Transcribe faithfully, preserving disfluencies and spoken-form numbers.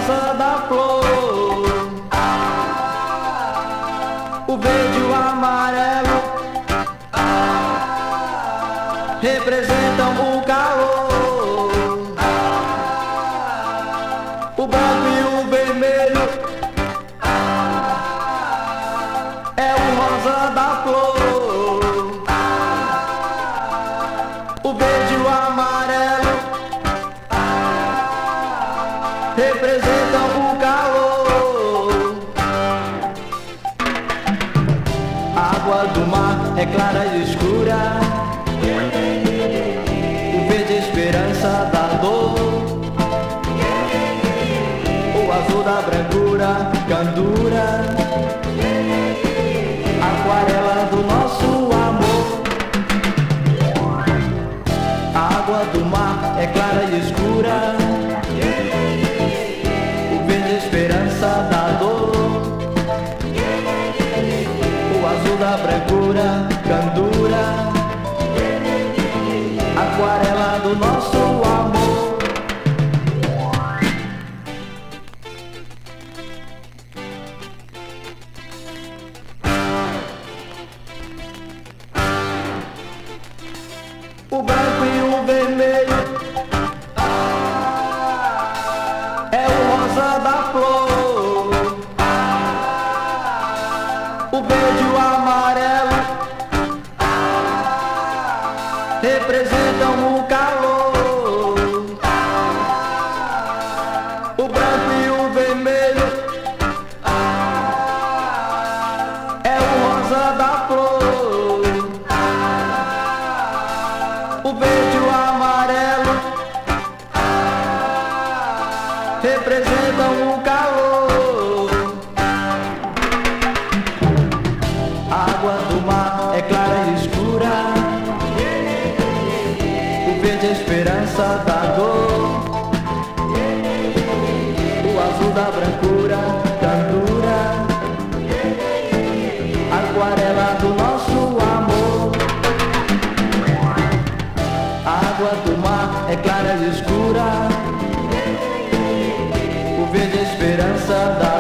rosa da flor, o verde e o amarelo representam o calor, o branco e o vermelho é o rosa da flor, o verde e o amarelo representam o calor. A água do mar é clara e escura, o verde é esperança da dor, o azul da brancura, candura, aquarela do nosso amor. A água do mar é clara e escura, o verde é esperança da dor, o azul da brancura, candura, aquarela do nosso amor. O branco e o vermelho é o rosa da flor, o verde e o amarelo representam o calor, o branco e o vermelho é o rosa da flor, o verde e o amarelo representam o calor. A água do mar é clara e escura, o verde é esperança da dor, o azul da brancura, candura, aquarela do nosso amor. A água do mar é clara e escura, o verde é esperança da